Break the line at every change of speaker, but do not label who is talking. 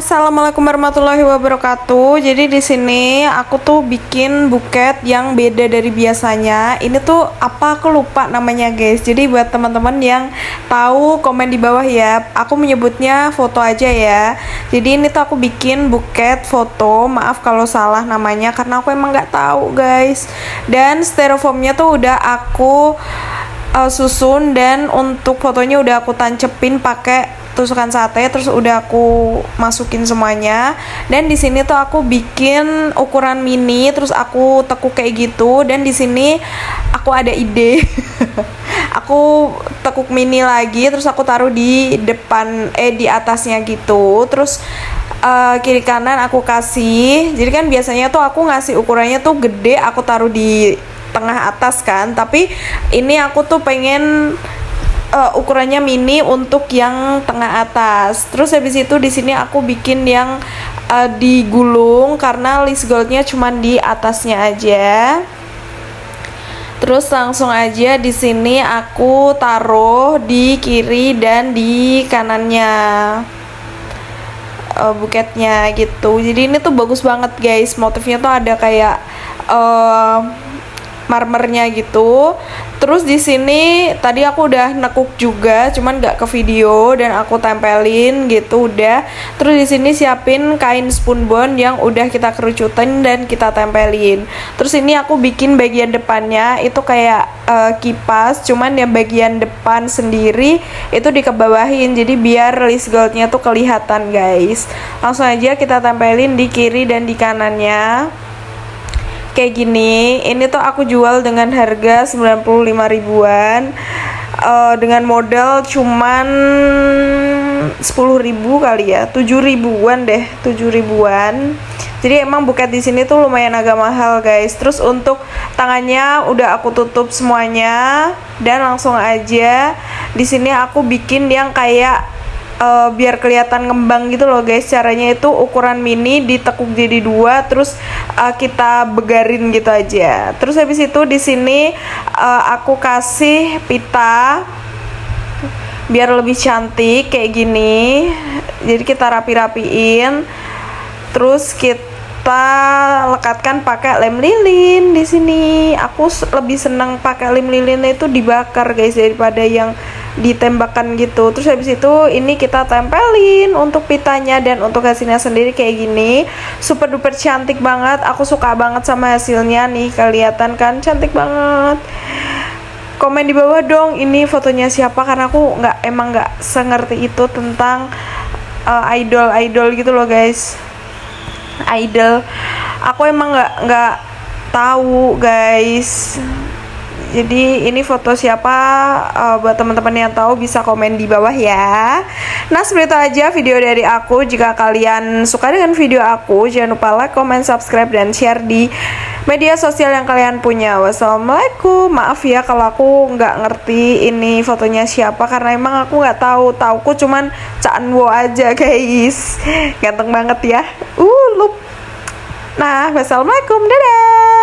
Assalamualaikum warahmatullahi wabarakatuh. Jadi di sini aku tuh bikin buket yang beda dari biasanya. Ini tuh apa aku lupa namanya, guys. Jadi buat teman-teman yang tahu komen di bawah ya. Aku menyebutnya foto aja ya. Jadi ini tuh aku bikin buket foto. Maaf kalau salah namanya karena aku emang nggak tahu, guys. Dan styrofoamnya tuh udah aku susun, dan untuk fotonya udah aku tancepin pakai tusukan sate, terus udah aku masukin semuanya. Dan di sini tuh aku bikin ukuran mini, terus aku tekuk kayak gitu. Dan di sini aku ada ide. Aku tekuk mini lagi, terus aku taruh di depan di atasnya gitu. Terus kiri kanan aku kasih. Jadi kan biasanya tuh aku ngasih ukurannya tuh gede, aku taruh di tengah atas kan. Tapi ini aku tuh pengen ukurannya mini untuk yang tengah atas. Terus habis itu di sini aku bikin yang digulung karena list goldnya cuma di atasnya aja. Terus langsung aja di sini aku taruh di kiri dan di kanannya buketnya gitu. Jadi ini tuh bagus banget, guys. Motifnya tuh ada kayak marmernya gitu. Terus di sini tadi aku udah nekuk juga, cuman nggak ke video, dan aku tempelin gitu udah. Terus di sini siapin kain spunbond yang udah kita kerucutin dan kita tempelin. Terus ini aku bikin bagian depannya itu kayak kipas, cuman yang bagian depan sendiri itu dikebawahin, jadi biar list goldnya tuh kelihatan, guys. Langsung aja kita tempelin di kiri dan di kanannya kayak gini. Ini tuh aku jual dengan harga 95 ribuan, dengan modal cuman 10.000 kali ya, 7 ribuan deh, 7 ribuan. Jadi emang buket di sini tuh lumayan agak mahal, guys. Terus untuk tangannya udah aku tutup semuanya, dan langsung aja di sini aku bikin yang kayak biar kelihatan ngembang gitu loh, guys. Caranya itu ukuran mini ditekuk jadi dua, terus kita begarin gitu aja. Terus habis itu di sini aku kasih pita biar lebih cantik kayak gini. Jadi kita rapi-rapiin, terus kita lekatkan pakai lem lilin. Di sini aku lebih senang pakai lem lilinnya itu dibakar, guys, daripada yang ditembakkan gitu. Terus habis itu ini kita tempelin untuk pitanya, dan untuk hasilnya sendiri kayak gini. Super duper cantik banget. Aku suka banget sama hasilnya nih, kelihatan kan cantik banget. Komen di bawah dong ini fotonya siapa, karena aku emang nggak sengerti itu tentang idol gitu loh, guys. Idol aku emang nggak tahu, guys. Jadi ini foto siapa, buat teman-teman yang tahu bisa komen di bawah ya. Nah, seperti itu aja video dari aku. Jika kalian suka dengan video aku, jangan lupa like, comment, subscribe, dan share di media sosial yang kalian punya. Wassalamualaikum. Maaf ya kalau aku nggak ngerti ini fotonya siapa, karena emang aku nggak tahu. Tauku cuman Canwo aja, guys. Ganteng banget ya. Lup. Nah, wassalamualaikum, dadah.